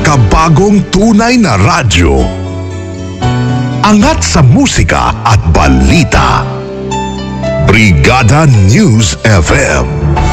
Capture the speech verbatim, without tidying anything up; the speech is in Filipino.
pinakabagong tunay na radyo. Angat sa musika at balita. Brigada News F M.